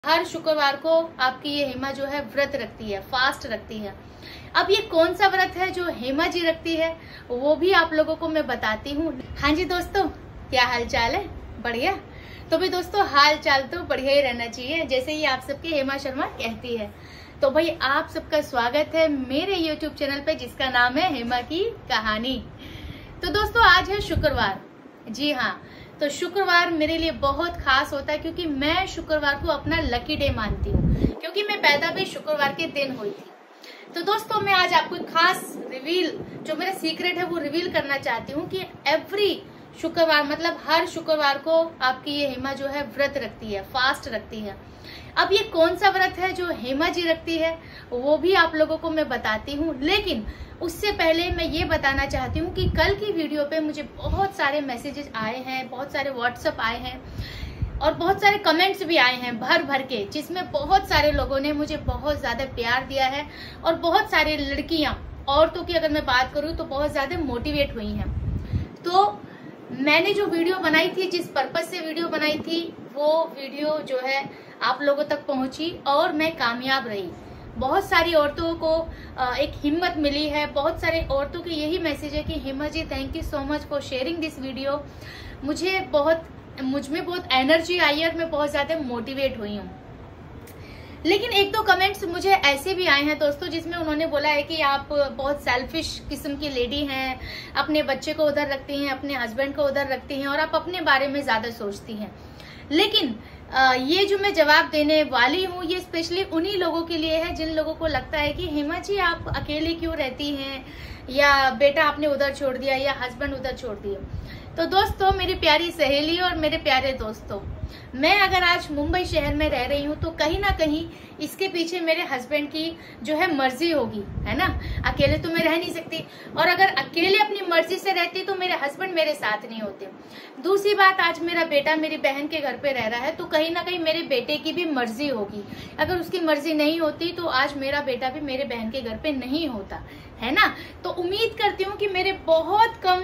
हर शुक्रवार को आपकी ये हेमा जो है व्रत रखती है, फास्ट रखती है। अब ये कौन सा व्रत है जो हेमा जी रखती है वो भी आप लोगों को मैं बताती हूँ। हाँ जी दोस्तों, क्या हाल चाल है? बढ़िया। तो भी दोस्तों हाल चाल तो बढ़िया ही रहना चाहिए, जैसे ही आप सबकी हेमा शर्मा कहती है। तो भाई आप सबका स्वागत है मेरे YouTube चैनल पे जिसका नाम है हेमा की कहानी। तो दोस्तों आज है शुक्रवार। जी हाँ, तो शुक्रवार मेरे लिए बहुत खास होता है क्योंकि मैं शुक्रवार को अपना लकी डे मानती हूँ, क्योंकि मैं पैदा भी शुक्रवार के दिन हुई थी। तो दोस्तों मैं आज आपको एक खास रिवील, जो मेरा सीक्रेट है वो रिवील करना चाहती हूँ कि एवरी शुक्रवार मतलब हर शुक्रवार को आपकी ये हेमा जो है व्रत रखती है, फास्ट रखती है। अब ये कौन सा व्रत है जो हेमा जी रखती है वो भी आप लोगों को मैं बताती हूँ, लेकिन उससे पहले मैं ये बताना चाहती हूँ कि कल की वीडियो पे मुझे बहुत सारे मैसेजेस आए हैं, बहुत सारे व्हाट्सएप आए हैं और बहुत सारे कमेंट्स भी आए हैं भर भर के, जिसमें बहुत सारे लोगों ने मुझे बहुत ज्यादा प्यार दिया है और बहुत सारी लड़कियां, औरतों की अगर मैं बात करूँ तो बहुत ज्यादा मोटिवेट हुई हैं। तो मैंने जो वीडियो बनाई थी, जिस पर्पज से वीडियो बनाई थी, वो वीडियो जो है आप लोगों तक पहुंची और मैं कामयाब रही। बहुत सारी औरतों को एक हिम्मत मिली है। बहुत सारे औरतों के यही मैसेज है कि Hema ji thank you so much for sharing this video. मुझ में बहुत एनर्जी आई है और मैं बहुत ज्यादा मोटिवेट हुई हूँ। लेकिन एक दो कमेंट्स मुझे ऐसे भी आए हैं दोस्तों, जिसमें उन्होंने बोला है कि आप बहुत सेल्फिश किस्म की लेडी हैं, अपने बच्चे को उधर रखती हैं, अपने हस्बैंड को उधर रखती हैं और आप अपने बारे में ज्यादा सोचती हैं। लेकिन ये जो मैं जवाब देने वाली हूँ ये स्पेशली उन्हीं लोगों के लिए है जिन लोगों को लगता है कि हेमा जी आप अकेले क्यों रहती हैं, या बेटा आपने उधर छोड़ दिया, या हस्बैंड उधर छोड़ दिया। तो दोस्तों मेरी प्यारी सहेली और मेरे प्यारे दोस्तों, मैं अगर आज मुंबई शहर में रह रही हूँ तो कहीं ना कहीं इसके पीछे मेरे हस्बैंड की जो है मर्जी होगी, है ना। अकेले तो मैं रह नहीं सकती, और अगर अकेले अपनी मर्जी से रहती तो मेरे हस्बैंड मेरे साथ नहीं होते। दूसरी बात, आज मेरा बेटा मेरी बहन के घर पे रह रहा है तो कहीं ना कहीं मेरे बेटे की भी मर्जी होगी। अगर उसकी मर्जी नहीं होती तो आज मेरा बेटा भी मेरे बहन के घर पे नहीं होता, है ना। तो उम्मीद करती हूँ कि मेरे बहुत कम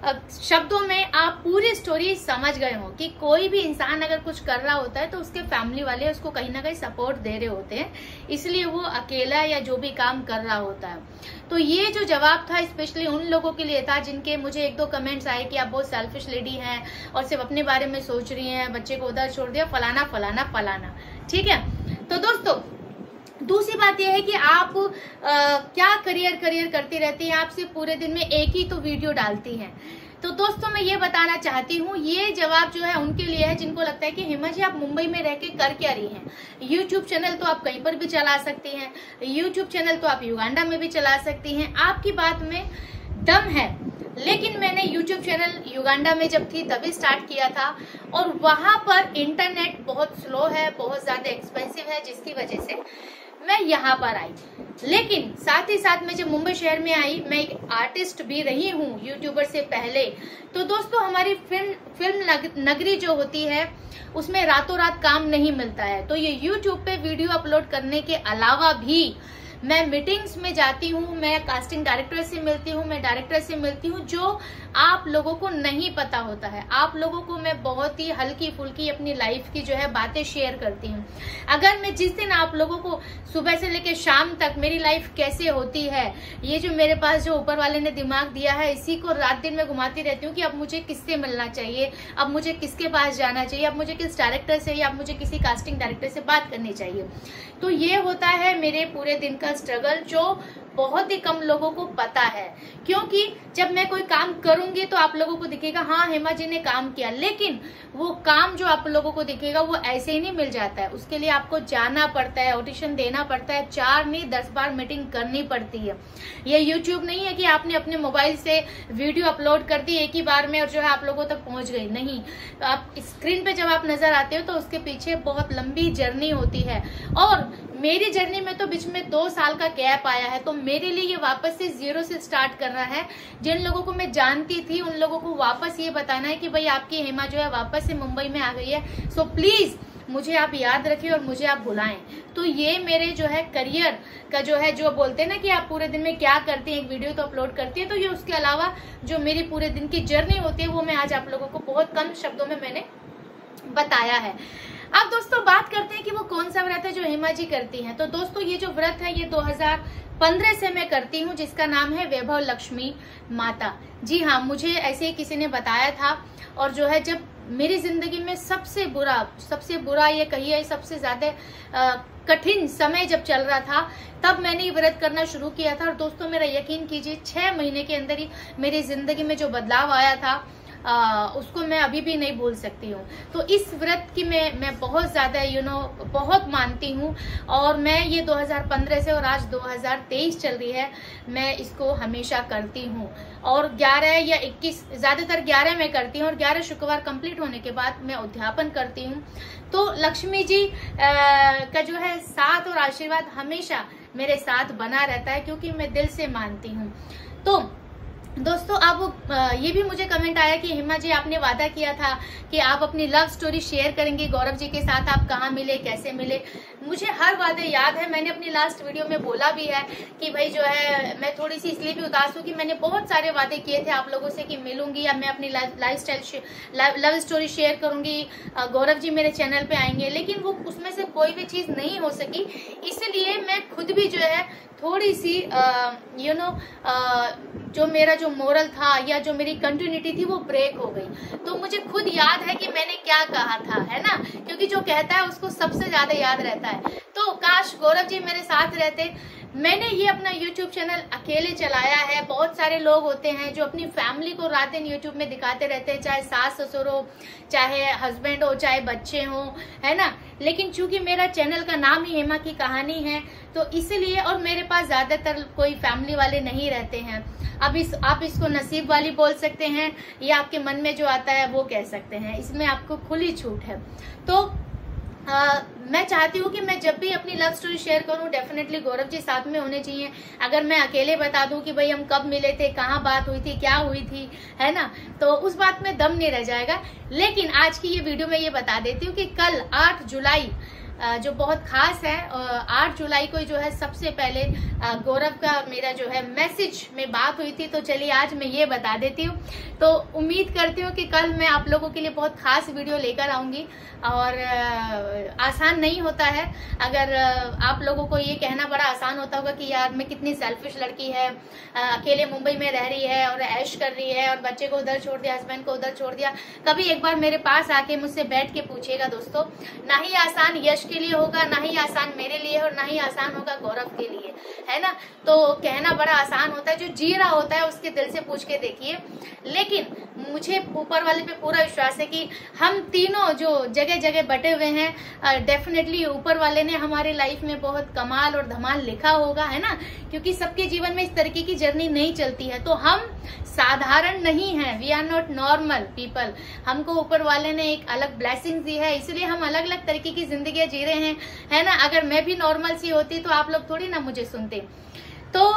शब्दों में आप पूरी स्टोरी समझ गए हो कि कोई भी इंसान अगर कुछ कर रहा होता है तो उसके फैमिली वाले उसको कहीं ना कहीं सपोर्ट दे रहे होते हैं, इसलिए वो अकेला या जो भी काम कर रहा होता है। तो ये जो जवाब था स्पेशली उन लोगों के लिए था जिनके मुझे एक दो कमेंट्स आए कि आप बहुत सेल्फिश लेडी हैं और सिर्फ अपने बारे में सोच रही हैं, बच्चे को उधर छोड़ दिया, फलाना फलाना फलाना। ठीक है, तो दोस्तों दूसरी बात यह है कि आप क्या करियर करती रहती हैं, आप सिर्फ पूरे दिन में एक ही तो वीडियो डालती हैं। तो दोस्तों मैं ये बताना चाहती हूँ, ये जवाब जो है उनके लिए है जिनको लगता है कि हेमा जी आप मुंबई में रह के कर क्या रही हैं। यूट्यूब चैनल तो आप कहीं पर भी चला सकती हैं, यूट्यूब चैनल तो आप युगांडा में भी चला सकती हैं, आपकी बात में दम है। लेकिन मैंने YouTube चैनल युगांडा में जब थी तभी स्टार्ट किया था और वहां पर इंटरनेट बहुत स्लो है, बहुत ज्यादा एक्सपेंसिव है, जिसकी वजह से मैं यहाँ पर आई। लेकिन साथ ही साथ मैं जब मुंबई शहर में आई, मैं एक आर्टिस्ट भी रही हूँ यूट्यूबर से पहले। तो दोस्तों हमारी फिल्म नगरी जो होती है उसमें रातों रात काम नहीं मिलता है। तो ये यूट्यूब पे वीडियो अपलोड करने के अलावा भी मैं मीटिंग्स में जाती हूँ, मैं कास्टिंग डायरेक्टर से मिलती हूँ, मैं डायरेक्टर से मिलती हूँ, जो आप लोगों को नहीं पता होता है। आप लोगों को मैं बहुत ही हल्की फुल्की अपनी लाइफ की जो है बातें शेयर करती हूँ। अगर मैं जिस दिन आप लोगों को सुबह से लेकर शाम तक मेरी लाइफ कैसे होती है, ये जो मेरे पास जो ऊपर वाले ने दिमाग दिया है, इसी को रात दिन में घुमाती रहती हूँ कि अब मुझे किससे मिलना चाहिए, अब मुझे किसके पास जाना चाहिए, अब मुझे किस डायरेक्टर से या अब मुझे किसी कास्टिंग डायरेक्टर से बात करनी चाहिए। तो ये होता है मेरे पूरे दिन का स्ट्रगल, जो बहुत ही कम लोगों को पता है। क्योंकि जब मैं कोई काम करूंगी तो आप लोगों को दिखेगा हाँ हेमा जी ने काम किया, लेकिन वो काम जो आप लोगों को दिखेगा वो ऐसे ही नहीं मिल जाता है। उसके लिए आपको जाना पड़ता है, ऑडिशन देना पड़ता है, 4 नहीं 10 बार मीटिंग करनी पड़ती है। ये यूट्यूब नहीं है कि आपने अपने मोबाइल से वीडियो अपलोड कर दी एक ही बार में और जो है आप लोगों तक पहुंच गई। नहीं, तो आप स्क्रीन पे जब आप नजर आते हो तो उसके पीछे बहुत लंबी जर्नी होती है। और मेरी जर्नी में तो बीच में 2 साल का गैप आया है, तो मेरे लिए ये वापस से 0 से स्टार्ट करना है। जिन लोगों को मैं जानती थी उन लोगों को वापस ये बताना है कि भाई आपकी हेमा जो है वापस से मुंबई में आ गई है। सो प्लीज मुझे आप याद रखिए और मुझे आप बुलाएं। तो ये मेरे जो है करियर का जो है, जो बोलते हैं ना कि आप पूरे दिन में क्या करती हैं, एक वीडियो तो अपलोड करती है, तो ये उसके अलावा जो मेरी पूरे दिन की जर्नी होती है वो मैं आज आप लोगों को बहुत कम शब्दों में मैंने बताया है। अब दोस्तों बात करते हैं कि वो कौन सा व्रत है जो हेमा जी करती हैं। तो दोस्तों ये जो व्रत है ये 2015 से मैं करती हूँ, जिसका नाम है वैभव लक्ष्मी माता। जी हाँ, मुझे ऐसे ही किसी ने बताया था, और जो है जब मेरी जिंदगी में सबसे बुरा ये कहिए सबसे ज्यादा कठिन समय जब चल रहा था, तब मैंने ये व्रत करना शुरू किया था। और दोस्तों मेरा यकीन कीजिए 6 महीने के अंदर ही मेरी जिंदगी में जो बदलाव आया था उसको मैं अभी भी नहीं भूल सकती हूँ। तो इस व्रत की मैं बहुत ज्यादा बहुत मानती हूँ, और मैं ये 2015 से और आज 2023 चल रही है, मैं इसको हमेशा करती हूँ। और 11 या 21 ज्यादातर 11 में करती हूँ, और 11 शुक्रवार कंप्लीट होने के बाद मैं उद्यापन करती हूँ। तो लक्ष्मी जी का जो है साथ और आशीर्वाद हमेशा मेरे साथ बना रहता है, क्योंकि मैं दिल से मानती हूँ। तो दोस्तों अब ये भी मुझे कमेंट आया कि हेमा जी आपने वादा किया था कि आप अपनी लव स्टोरी शेयर करेंगे गौरव जी के साथ, आप कहाँ मिले, कैसे मिले। मुझे हर वादे याद है, मैंने अपनी लास्ट वीडियो में बोला भी है कि भाई जो है मैं थोड़ी सी इसलिए भी उदास हूँ कि मैंने बहुत सारे वादे किए थे आप लोगों से कि मिलूंगी या मैं अपनी लव स्टोरी शेयर करूंगी, गौरव जी मेरे चैनल पे आएंगे, लेकिन वो उसमें से कोई भी चीज नहीं हो सकी। इसलिए मैं खुद भी जो है थोड़ी सी जो मेरा जो मोरल था या जो मेरी कंटिन्यूटी थी वो ब्रेक हो गई। तो मुझे खुद याद है कि मैंने क्या कहा था, है ना, क्योंकि जो कहता है उसको सबसे ज्यादा याद रहता है। तो काश गौरव जी मेरे साथ रहते। मैंने ये अपना YouTube चैनल अकेले चलाया है। बहुत सारे लोग होते हैं जो अपनी फैमिली को रात दिन YouTube में दिखाते रहते हैं, चाहे सास ससुर हो, चाहे हस्बैंड हो, चाहे बच्चे हो, है ना। लेकिन चूंकि मेरा चैनल का नाम ही हेमा की कहानी है, तो इसलिए, और मेरे पास ज्यादातर कोई फैमिली वाले नहीं रहते हैं। अब आप इसको नसीब वाली बोल सकते हैं, या आपके मन में जो आता है वो कह सकते हैं, इसमें आपको खुली छूट है। तो मैं चाहती हूँ कि मैं जब भी अपनी लव स्टोरी शेयर करूँ डेफिनेटली गौरव जी साथ में होने चाहिए। अगर मैं अकेले बता दूं कि भाई हम कब मिले थे, कहाँ बात हुई थी, क्या हुई थी, है ना, तो उस बात में दम नहीं रह जाएगा। लेकिन आज की ये वीडियो में ये बता देती हूँ कि कल 8 जुलाई जो बहुत खास है, 8 जुलाई को जो है सबसे पहले गौरव का मेरा जो है मैसेज में बात हुई थी। तो चलिए आज मैं ये बता देती हूँ। तो उम्मीद करती हूँ कि कल मैं आप लोगों के लिए बहुत खास वीडियो लेकर आऊंगी। और आसान नहीं होता है, अगर आप लोगों को ये कहना बड़ा आसान होता होगा कि यार मैं कितनी सेल्फिश लड़की है, अकेले मुंबई में रह रही है और ऐश कर रही है, और बच्चे को उधर छोड़ दिया, हस्बैंड को उधर छोड़ दिया। कभी एक बार मेरे पास आके मुझसे बैठ के पूछिएगा दोस्तों, ना ही आसान यश के लिए होगा, ना ही आसान मेरे लिए, और ना ही आसान होगा गौरव के लिए, है ना। तो कहना बड़ा आसान होता है, जो जी रहा होता है उसके दिल से पूछ के देखिए। लेकिन मुझे ऊपर वाले पे पूरा विश्वास है कि हम तीनों जो जगह जगह बटे हुए हैं, डेफिनेटली ऊपर वाले ने हमारे लाइफ में बहुत कमाल और धमाल लिखा होगा, है ना, क्योंकि सबके जीवन में इस तरीके की जर्नी नहीं चलती है। तो हम साधारण नहीं हैं, we are not normal people. हमको ऊपर वाले ने एक अलग ब्लेसिंग दी है, इसलिए हम अलग अलग तरीके की जिंदगी जी रहे हैं, है ना। अगर मैं भी नॉर्मल सी होती तो आप लोग थोड़ी ना मुझे सुनते। तो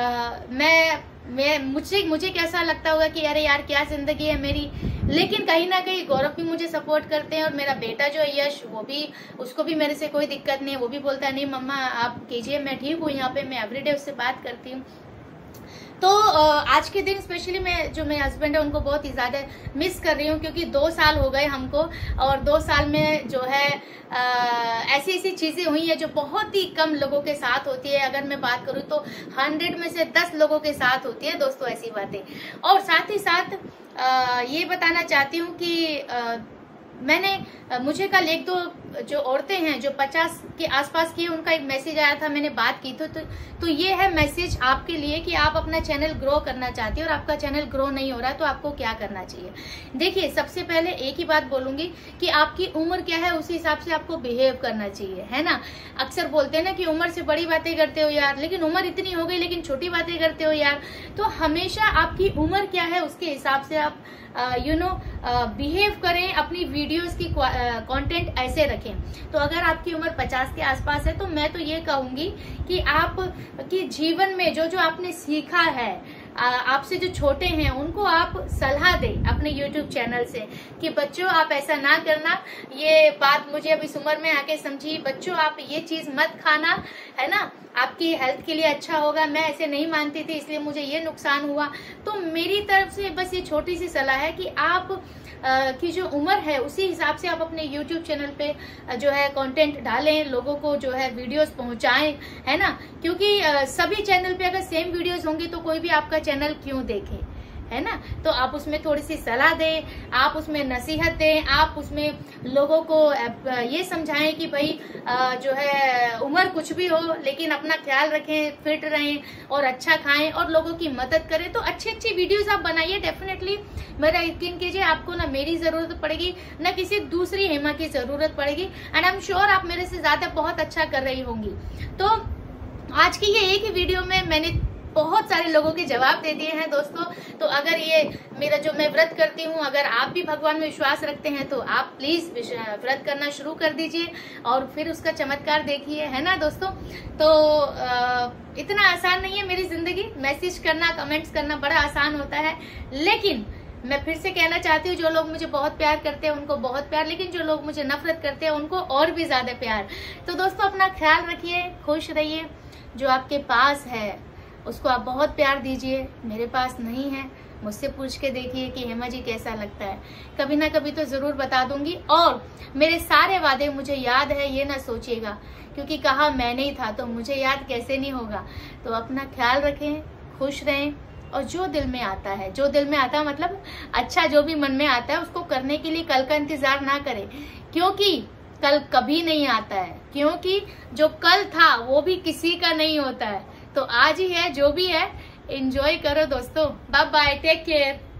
मुझे कैसा लगता होगा कि अरे यार क्या जिंदगी है मेरी। लेकिन कहीं ना कहीं गौरव भी मुझे सपोर्ट करते हैं, और मेरा बेटा जो है यश, वो भी, उसको भी मेरे से कोई दिक्कत नहीं है। वो भी बोलता है नहीं मम्मा आप कीजिए, मैं ठीक हूँ यहाँ पे, मैं एवरीडे उससे बात करती हूँ। तो आज के दिन स्पेशली मैं जो मेरे हस्बैंड है उनको बहुत ही ज्यादा मिस कर रही हूँ, क्योंकि 2 साल हो गए हमको, और 2 साल में जो है ऐसी ऐसी चीजें हुई है जो बहुत ही कम लोगों के साथ होती है। अगर मैं बात करूँ तो 100 में से 10 लोगों के साथ होती है दोस्तों ऐसी बातें। और साथ ही साथ ये बताना चाहती हूँ कि मुझे कल 1-2 जो औरतें हैं जो 50 के आसपास की, उनका एक मैसेज आया था, मैंने बात की तो ये है मैसेज आपके लिए कि आप अपना चैनल ग्रो करना चाहती है और आपका चैनल ग्रो नहीं हो रहा है, तो आपको क्या करना चाहिए। देखिए सबसे पहले एक ही बात बोलूंगी कि आपकी उम्र क्या है उसी हिसाब से आपको बिहेव करना चाहिए, है ना। अक्सर बोलते हैं ना कि उम्र से बड़ी बातें करते हो यार, लेकिन उम्र इतनी हो गई लेकिन छोटी बातें करते हो यार। तो हमेशा आपकी उम्र क्या है उसके हिसाब से आप बिहेव करें, अपनी वीडियोस की कंटेंट ऐसे रखें। तो अगर आपकी उम्र 50 के आसपास है तो मैं तो ये कहूंगी कि आप की जीवन में जो आपने सीखा है आपसे जो छोटे हैं उनको आप सलाह दें अपने YouTube चैनल से कि बच्चों आप ऐसा ना करना, ये बात मुझे अभी इस उम्र में आके समझी, बच्चों आप ये चीज मत खाना, है ना, आपकी हेल्थ के लिए अच्छा होगा। मैं ऐसे नहीं मानती थी इसलिए मुझे ये नुकसान हुआ। तो मेरी तरफ से बस ये छोटी सी सलाह है कि आप की जो उम्र है उसी हिसाब से आप अपने YouTube चैनल पे जो है कंटेंट डालें, लोगों को जो है वीडियोस पहुंचाएं, है ना, क्योंकि सभी चैनल पे अगर सेम वीडियोस होंगी तो कोई भी आपका चैनल क्यों देखे, है ना। तो आप उसमें थोड़ी सी सलाह दें, आप उसमें नसीहत दें, आप उसमें लोगों को ये समझाएं कि भाई जो है उम्र कुछ भी हो लेकिन अपना ख्याल रखें, फिट रहें और अच्छा खाएं और लोगों की मदद करें। तो अच्छी अच्छी वीडियोस आप बनाइए, डेफिनेटली मेरा यकीन कीजिए आपको ना मेरी जरूरत पड़ेगी ना किसी दूसरी हेमा की जरूरत पड़ेगी, एंड आई एम श्योर आप मेरे से ज्यादा बहुत अच्छा कर रही होंगी। तो आज की ये एक ही वीडियो में मैंने बहुत सारे लोगों के जवाब दे दिए हैं दोस्तों। तो अगर ये मेरा जो मैं व्रत करती हूँ, अगर आप भी भगवान में विश्वास रखते हैं तो आप प्लीज व्रत करना शुरू कर दीजिए और फिर उसका चमत्कार देखिए, है ना दोस्तों। तो इतना आसान नहीं है मेरी जिंदगी, मैसेज करना, कमेंट्स करना बड़ा आसान होता है, लेकिन मैं फिर से कहना चाहती हूँ जो लोग मुझे बहुत प्यार करते हैं उनको बहुत प्यार, लेकिन जो लोग मुझे नफरत करते हैं उनको और भी ज्यादा प्यार। तो दोस्तों अपना ख्याल रखिए, खुश रहिए, जो आपके पास है उसको आप बहुत प्यार दीजिए। मेरे पास नहीं है, मुझसे पूछ के देखिए कि हेमा जी कैसा लगता है, कभी ना कभी तो जरूर बता दूंगी। और मेरे सारे वादे मुझे याद है ये ना सोचिएगा, क्योंकि कहा मैंने ही था तो मुझे याद कैसे नहीं होगा। तो अपना ख्याल रखें, खुश रहें और जो दिल में आता है, जो दिल में आता है मतलब अच्छा जो भी मन में आता है उसको करने के लिए कल का इंतजार ना करें, क्योंकि कल कभी नहीं आता है, क्योंकि जो कल था वो भी किसी का नहीं होता है। तो आज ही है, जो भी है एंजॉय करो दोस्तों। Bye bye, take care.